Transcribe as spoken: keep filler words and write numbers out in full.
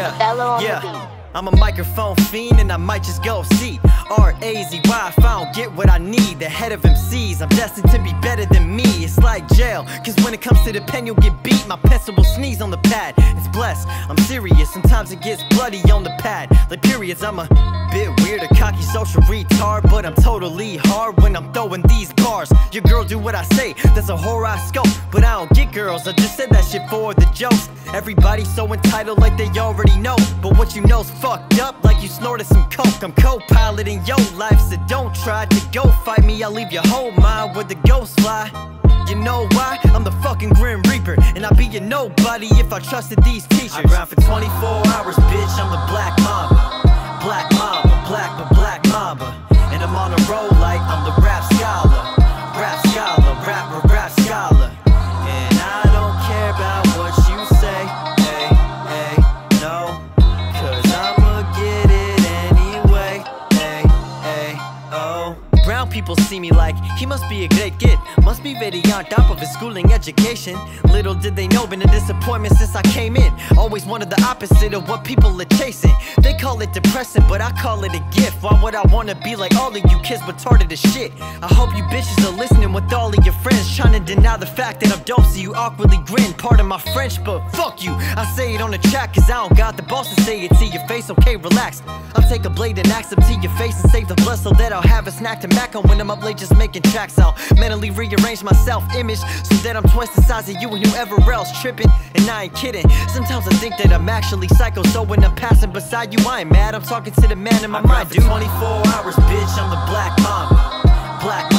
Yeah, Bello on yeah. the beat. I'm a microphone fiend and I might just go see R A Z Y if I don't get what I need. The head of M Cs, I'm destined to be better than me. It's like jail, cause when it comes to the pen you'll get beat. My pencil will sneeze on the pad. It's blessed, I'm serious, sometimes it gets bloody on the pad. Like periods, I'm a bit weird, a cocky social retard, but I'm totally hard when I'm throwing these bars. Your girl do what I say, that's a horoscope, but I don't get girls, I just said that shit for the jokes. Everybody's so entitled like they already know, but what you know's fucked up like you snorted some coke. I'm co-piloting your life, so don't try to go fight me. I'll leave your whole mind where the ghosts fly. You know why? I'm the fucking Grim Reaper, and I'd be a nobody if I trusted these teachers. I grind for twenty-four hours, bitch, I'm the Black Mamba. Black Mamba, black but black Mamba. And I'm on a roll like I'm the rap scholar. Rap scholar, rapper, rap scholar. And I don't care about what you say, hey, hey, no, cause I'ma get it anyway, hey, hey, oh. Brown people see me like, he must be a great kid, must be very on top of his schooling education. Little did they know, been a disappointment since I came in. Always wanted the opposite of what people are chasing. They call it depressing, but I call it a gift. Why would I wanna be like all of you kids retarded as shit? I hope you bitches are listening with all of your friends, trying to deny the fact that I'm dope, so you awkwardly grin. Pardon my French, but fuck you, I say it on the track, cause I don't got the balls to say it to your face. Okay, relax, I'll take a blade and axe up to your face and save the blood so that I'll have a snack to mac on when I'm up late just making tracks. I'll mentally rearrange my self-image so that I'm twice the size of you and whoever else tripping. And I ain't kidding, sometimes I think that I'm actually psycho, so when I'm passing beside you I ain't mad, I'm talking to the man in my mind, dude. twenty-four hours, bitch, I'm the Black Mamba. Black Mamba.